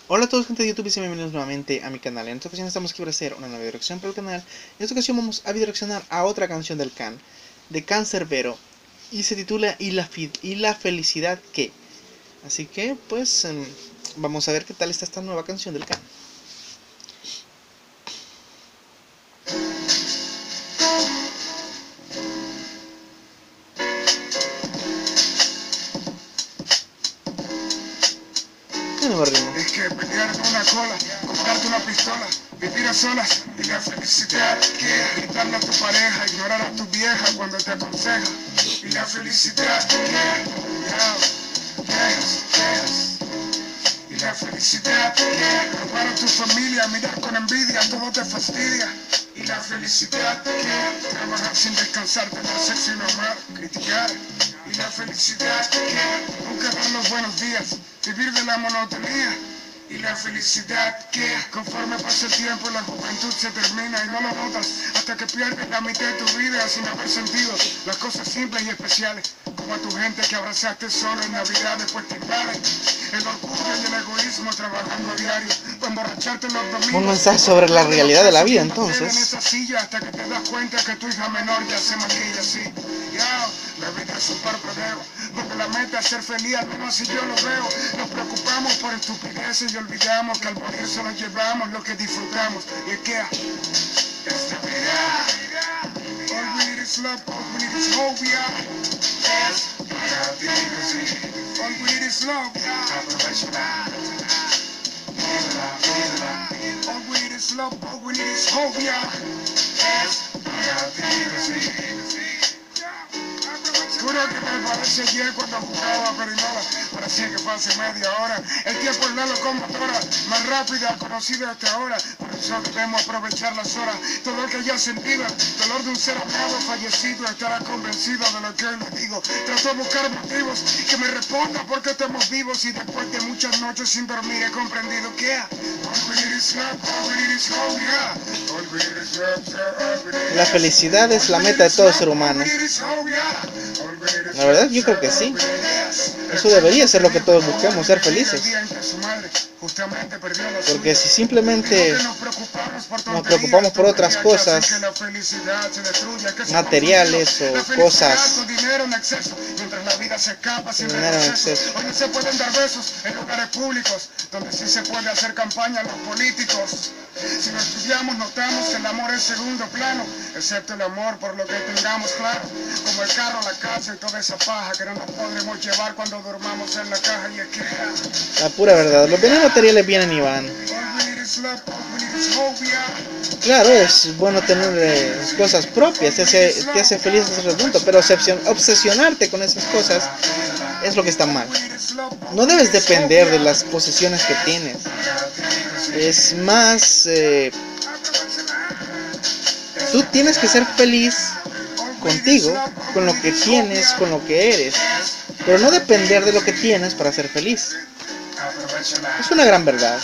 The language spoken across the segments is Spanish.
Hola a todos, gente de YouTube, y bienvenidos nuevamente a mi canal. En esta ocasión estamos aquí para hacer una nueva dirección para el canal. En esta ocasión vamos a bidireccionar a otra canción del Can, de Canserbero, y se titula ¿Y la felicidad qué? Así que, pues, vamos a ver qué tal está esta nueva canción del Can. ¿Qué nuevo ritmo? Es que pelear con una cola, comprarte una pistola, vivir a solas y la felicidad que quitarle a tu pareja, ignorar a tu vieja cuando te aconseja. Y la felicidad que es. Y la felicidad que robar a tu familia, mirar con envidia, todo te fastidia. Y la felicidad que trabajar sin descansar, tener sexo y no amar, criticar. Y la felicidad que nunca dar los buenos días, vivir de la monotonía. Y la felicidad que conforme pasa el tiempo la juventud se termina y no lo notas hasta que pierdes la mitad de tu vida sin haber sentido las cosas simples y especiales, como a tu gente que abrazaste solo en Navidad, después te invaden el orgullo y el egoísmo trabajando a diario para emborracharte los domingos. Un mensaje sobre la realidad de la vida, entonces. En esa silla hasta que te das cuenta que tu hija menor ya se maquilla así. La vida es un parpadeo, porque la meta es ser feliz, al menos si yo lo veo. Nos preocupamos por estupideces y olvidamos que al morir solo llevamos lo que disfrutamos. Y es que esta vida, all we need is love, all we need is hope, all we need is love, all we need is love, all we need is hope, Juro que me parece ayer cuando jugaba perinola, parecía que fue hace media hora. El tiempo es la locomotora más rápida conocida hasta ahora, por eso debemos aprovechar las horas. Todo el que haya sentido el dolor de un ser amado fallecido estará convencido de lo que hoy le digo. Trato de buscar motivos que me respondan por qué estamos vivos y después de muchas noches sin dormir he comprendido que La felicidad es la meta de todo ser humano. La verdad, yo creo que sí. Eso debería ser lo que todos busquemos, ser felices. Porque si simplemente nos preocupamos por otras cosas materiales o cosas dinero en exceso, hoy no se pueden dar besos en lugares públicos, donde sí se puede hacer campaña a los políticos. Si lo estudiamos notamos que el amor es segundo plano, excepto el amor por lo que tengamos claro, como el carro, la casa y toda esa paja que no nos podremos llevar cuando dormamos en la caja. Y es que la pura verdad, los bienes materiales vienen y van. Claro, es bueno tener cosas propias, te hace feliz hasta cierto punto, pero obsesionarte con esas cosas es lo que está mal. No debes depender de las posesiones que tienes. Es más, tú tienes que ser feliz contigo, con lo que tienes, con lo que eres, pero no depender de lo que tienes para ser feliz. Es una gran verdad.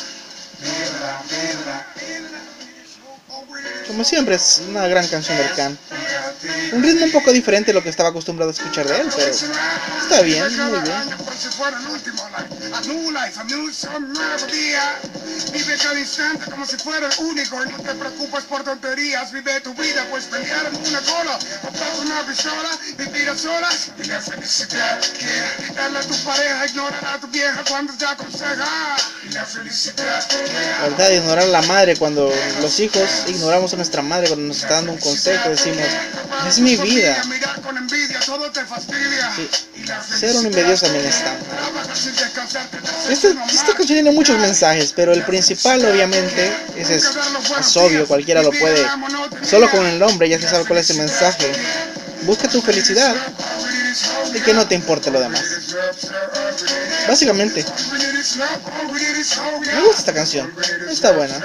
Como siempre, es una gran canción del Can. Un ritmo un poco diferente a lo que estaba acostumbrado a escuchar de él, pero está bien, muy bien. Vive cada instante como si fuera el único y no te preocupes por tonterías. Vive tu vida, pues pelear en una cola, comprar una pistola, vivir a solas. Y la felicidad que darle a tu pareja, ignorar a tu vieja cuando te aconseja. Y la felicidad La verdad, ignorar a la madre cuando los hijos ignoramos a nuestra madre cuando nos está dando un consejo, decimos, es mi vida. Sí, ser un envidioso también está mal. Esta canción tiene muchos mensajes, pero el principal obviamente es obvio, cualquiera lo puede. Solo con el nombre ya se sabe cuál es el mensaje. Busca tu felicidad y que no te importe lo demás. Básicamente, me gusta esta canción, está buena.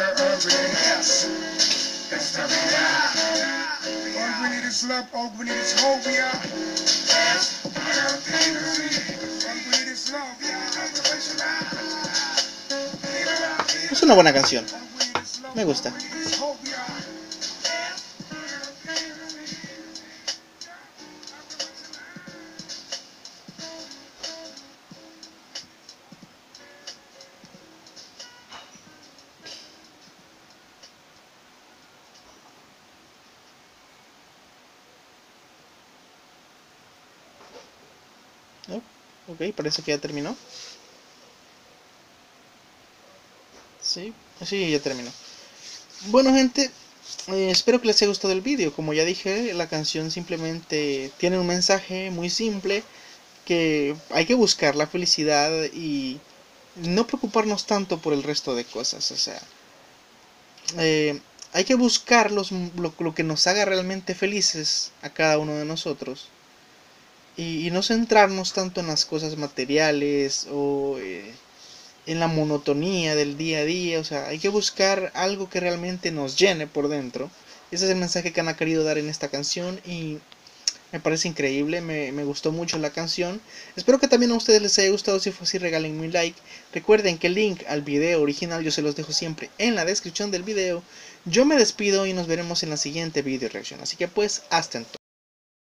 Es una buena canción, me gusta. Ok, parece que ya terminó. Sí, sí, ya terminó. Bueno, gente, espero que les haya gustado el vídeo. Como ya dije, la canción simplemente tiene un mensaje muy simple, que hay que buscar la felicidad y no preocuparnos tanto por el resto de cosas. O sea, hay que buscar lo que nos haga realmente felices a cada uno de nosotros, y no centrarnos tanto en las cosas materiales o en la monotonía del día a día. O sea, hay que buscar algo que realmente nos llene por dentro. Ese es el mensaje que han querido dar en esta canción y me parece increíble, me gustó mucho la canción. Espero que también a ustedes les haya gustado. Si fue así, regálenme un like. Recuerden que el link al video original yo se los dejo siempre en la descripción del video. Yo me despido y nos veremos en la siguiente video reacción. Así que pues, hasta entonces.